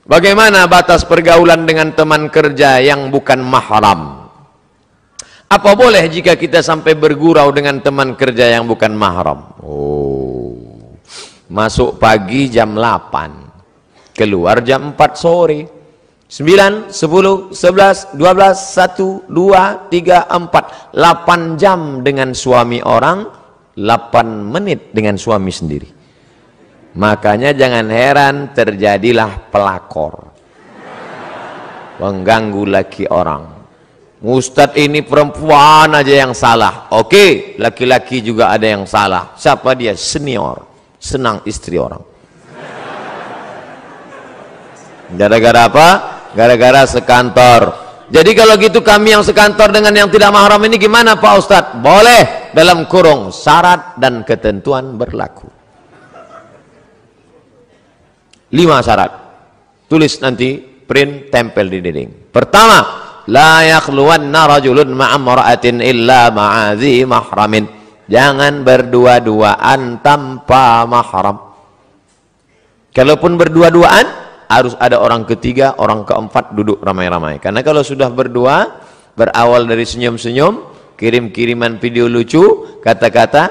Bagaimana batas pergaulan dengan teman kerja yang bukan mahram? Apa boleh jika kita sampai bergurau dengan teman kerja yang bukan mahram? Oh, masuk pagi jam 8, keluar jam 4 sore. 9, 10, 11, 12, 1, 2, 3, 4. 8 jam dengan suami orang, 8 menit dengan suami sendiri. Makanya jangan heran terjadilah pelakor, mengganggu laki orang. Ustadz ini perempuan aja yang salah. Oke, laki-laki juga ada yang salah. Siapa dia? Senior, senang istri orang. Gara-gara apa? Gara-gara sekantor. Jadi kalau gitu kami yang sekantor dengan yang tidak mahram ini gimana Pak Ustadz? Boleh, dalam kurung syarat dan ketentuan berlaku. 5 syarat. Tulis nanti, print, tempel di dinding. Pertama, la yakhluwanna rajulun ma'amra'atin illa ma'adhi mahramin. Jangan berdua-duaan tanpa mahram. Kalaupun berdua-duaan, harus ada orang ketiga, orang keempat duduk ramai-ramai. Karena kalau sudah berdua, berawal dari senyum-senyum, kirim-kiriman video lucu, kata-kata,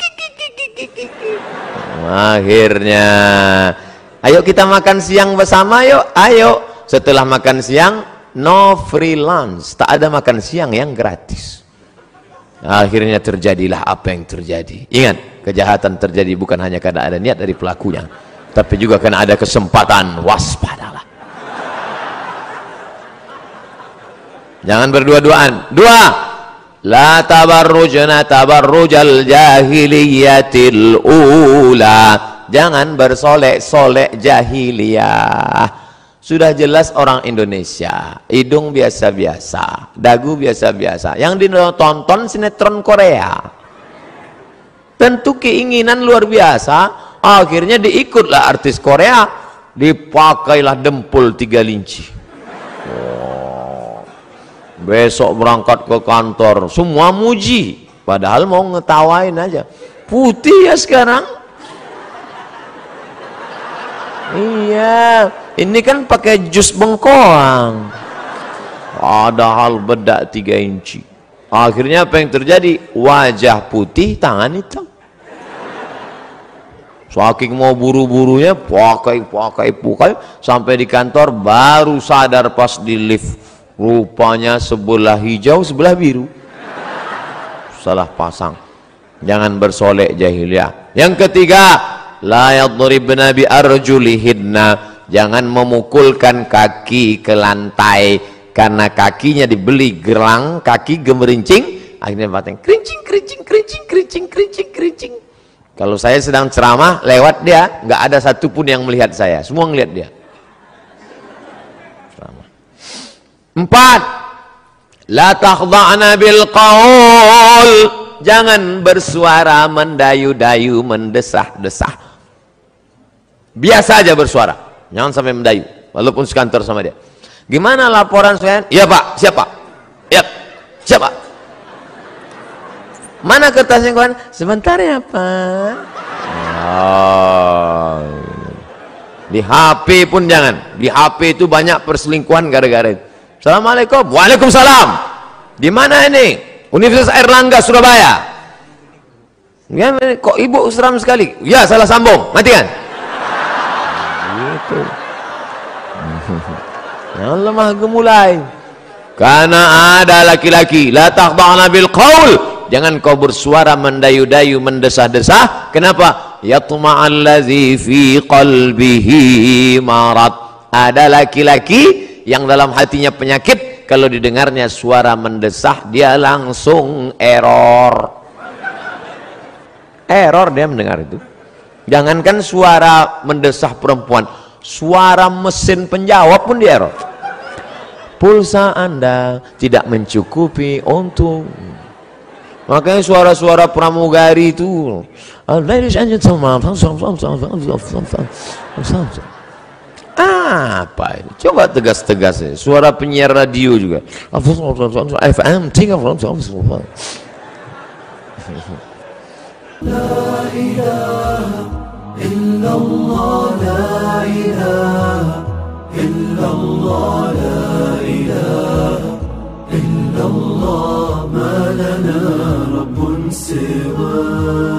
akhirnya ayo kita makan siang bersama yuk, ayo. Setelah makan siang, no free lunch, tak ada makan siang yang gratis. Akhirnya terjadilah apa yang terjadi. Ingat, kejahatan terjadi bukan hanya karena ada niat dari pelakunya, tapi juga karena ada kesempatan. Waspadalah. Jangan berdua-duaan. 2, la tabarrujna tabarrujal jahiliyatil ula. Jangan bersolek-solek jahiliyah. Sudah jelas orang Indonesia, hidung biasa-biasa, dagu biasa-biasa. Yang ditonton sinetron Korea. Tentu keinginan luar biasa, akhirnya diikutlah artis Korea, dipakailah dempul 3 linci. Oh. Besok berangkat ke kantor, semua muji, padahal mau ngetawain aja. Putih ya sekarang. Iya, ini kan pakai jus bengkoang, padahal bedak 3 inci. Akhirnya apa yang terjadi? Wajah putih, tangan hitam. Saking mau buru-burunya, pakai, sampai di kantor baru sadar pas di lift, rupanya sebelah hijau, sebelah biru. Salah pasang. Jangan bersolek jahiliyah. Yang ketiga, la yadribna bi arjulihinna. Jangan memukulkan kaki ke lantai karena kakinya dibeli gelang, kaki gemerincing, akhirnya batang kerincing. Kalau saya sedang ceramah lewat dia, nggak ada satupun yang melihat saya, semua ngelihat dia. 4, la takhda'na bil qaul. Jangan bersuara mendayu-dayu, mendesah-desah. Biasa aja bersuara, jangan sampai mendayu, walaupun sekantor sama dia. Gimana laporan saya? Iya Pak, siapa? Ya, siapa? Mana kertasnya kawan? Sebentar ya Pak. Oh. Di HP pun jangan. Di HP itu banyak perselingkuhan gara-gara itu. Assalamualaikum. Waalaikumsalam. Di mana ini? Universitas Airlangga Surabaya. Ya, kok ibu seram sekali? Ya, salah sambung. Matikan. Gitu. Jangan lemah gemulai. Karena ada laki-laki, la takhda'na bil qaul. Jangan kau bersuara mendayu-dayu, mendesah-desah. Kenapa? Yatma'alladzi fi qalbihi marad. Ada laki-laki yang dalam hatinya penyakit, kalau didengarnya suara mendesah dia langsung error. Error dia mendengar itu. Jangankan suara mendesah perempuan, suara mesin penjawab pun dia error. Pulsa Anda tidak mencukupi untuk. Makanya suara-suara pramugari itu, ladies and gentlemen, apa ini? Coba tegas-tegas ya. Suara penyiar radio juga. FM 3. La ilaha illallah, la ilaha إلا الله ما لنا رب سواه.